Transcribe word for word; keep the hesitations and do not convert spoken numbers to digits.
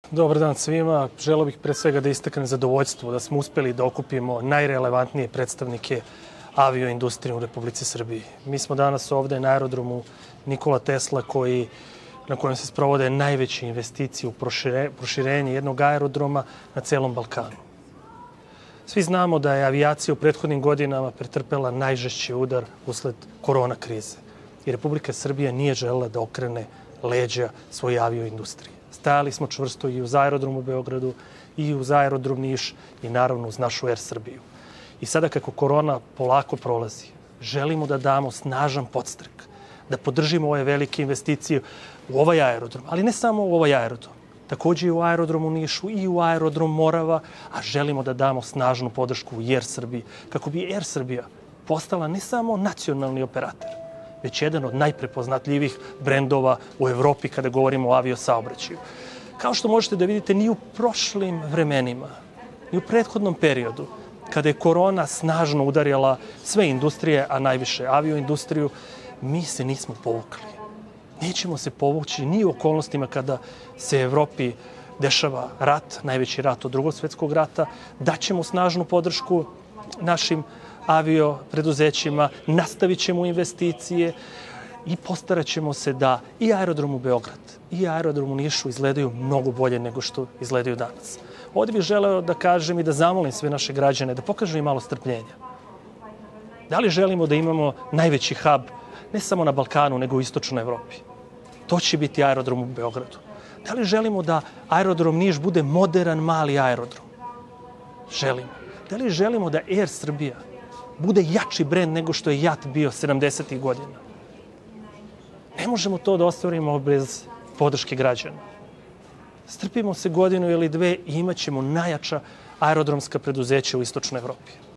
Dobar dan svima. Želeo bih pre svega da istaknem zadovoljstvo da smo uspeli da okupimo najrelevantnije predstavnike avioindustrije u Republici Srbiji. Mi smo danas ovde na aerodromu Nikola Tesla koji, na kojem se sprovode najveće investicije u prošire, proširenje jednog aerodroma na celom Balkanu. Svi znamo da je avijacija u prethodnim godinama pretrpela najžešći udar usled korona krize i Republika Srbija nije želela da okrene leđa svoje avioindustrije. Stajali smo čvrsto i uz aerodrom u Beogradu i uz aerodrom Niš i naravno uz našu Er Srbiju. I sada kako korona polako prolazi, želimo da damo snažan podstrek, da podržimo ove velike investicije u ovaj aerodrom, ali ne samo u ovaj aerodrom, takođe i u aerodromu Nišu i u aerodrom Morava, a želimo da damo snažnu podršku u Er Srbiji, kako bi Er Srbija postala ne samo nacionalni operator, već jedan od najprepoznatljivih brendova u Evropi kada govorimo o aviosaobraćaju. Kao što možete da vidite, ni u prošlim vremenima, ni u prethodnom periodu, kada je korona snažno udarila sve industrije, a najviše avioindustriju, mi se nismo povukli. Nećemo se povući ni u okolnostima kada se Evropi dešava rat, najveći rat od Drugog svetskog rata. Daćemo snažnu podršku našim avio preduzećima, nastavit ćemo investicije i postarat ćemo se da i aerodrom u Beograd i aerodrom u Nišu izgledaju mnogo bolje nego što izgledaju danas. Ovdje bih želeo da kažem i da zamolim sve naše građane da pokažu i malo strpljenja. Da li želimo da imamo najveći hub ne samo na Balkanu, nego u istočnoj Evropi? To će biti aerodrom u Beogradu. Da li želimo da aerodrom Niš bude moderan mali aerodrom? Želimo. Da li želimo da Er Srbija bude jači brend nego što je JAT bio sedamdesetih godina? Ne možemo to da ostvarimo bez podrške građana. Strpimo se godinu ili dve i imat ćemo najjača aerodromska preduzeća u istočnoj Evropi.